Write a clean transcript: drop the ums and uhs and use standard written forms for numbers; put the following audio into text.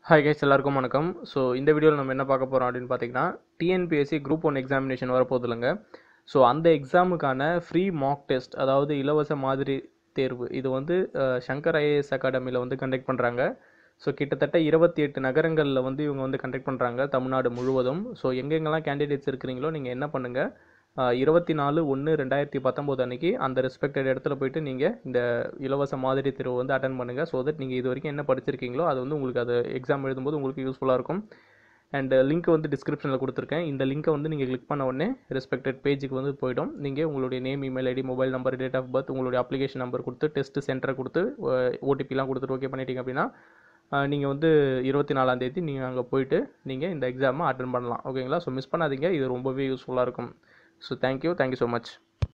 Hi guys, எல்லாருக்கும் வணக்கம். So இந்த வீடியோவில் நம்ம என்ன பார்க்க போகிறோம் அப்படின்னு பார்த்தீங்கன்னா, டிஎன்பிஎஸ்சி குரூப் 1 எக்ஸாமினேஷன் வரப்போகுது இல்லைங்க. ஸோ அந்த எக்ஸாமுக்கான ஃப்ரீ மாக் டெஸ்ட், அதாவது இலவச மாதிரி தேர்வு, இது வந்து சங்கர் ஐஏஎஸ் அகாடமியில் வந்து கண்டக்ட் பண்ணுறாங்க. ஸோ கிட்டத்தட்ட 28 நகரங்களில் வந்து இவங்க வந்து கண்டக்ட் பண்ணுறாங்க தமிழ்நாடு முழுவதும். ஸோ எங்கெங்கெல்லாம் கேண்டிடேட்ஸ் இருக்கிறீங்களோ நீங்கள் என்ன பண்ணுங்கள், 24/1/2019 அன்றைக்கி அந்த ரெஸ்பெக்டட் இடத்துல போய்ட்டு நீங்கள் இந்த இலவச மாதிரி தேர்வு வந்து அட்டன் பண்ணுங்கள். ஸோ தட் நீங்கள் இது வரைக்கும் என்ன படிச்சிருக்கீங்களோ அது வந்து உங்களுக்கு அது எக்ஸாம் எழுதும்போது உங்களுக்கு யூஸ்ஃபுல்லாக இருக்கும். அண்ட் லிங்க் வந்து டிஸ்கிரிப்ஷனில் கொடுத்துருக்கேன். இந்த லிங்க்கை வந்து நீங்கள் கிளிக் பண்ண உடனே ரெஸ்பெக்டட் பேஜுக்கு வந்து போய்டும். நீங்கள் உங்களுடைய name, email ID, mobile number, date of birth, உங்களுடைய அப்ளிகேஷன் நம்பர் கொடுத்து டெஸ்ட் சென்டரை கொடுத்து ஓடிபிலாம் கொடுத்துட்டு ஓகே பண்ணிட்டீங்க அப்படின்னா நீங்கள் வந்து 24ஆம் தேதி நீங்கள் அங்கே போயிட்டு நீங்கள் இந்த எக்ஸாமை அட்டன் பண்ணலாம். ஓகேங்களா? ஸோ மிஸ் பண்ணாதீங்க, இது ரொம்பவே யூஸ்ஃபுல்லாக இருக்கும். So thank you so much.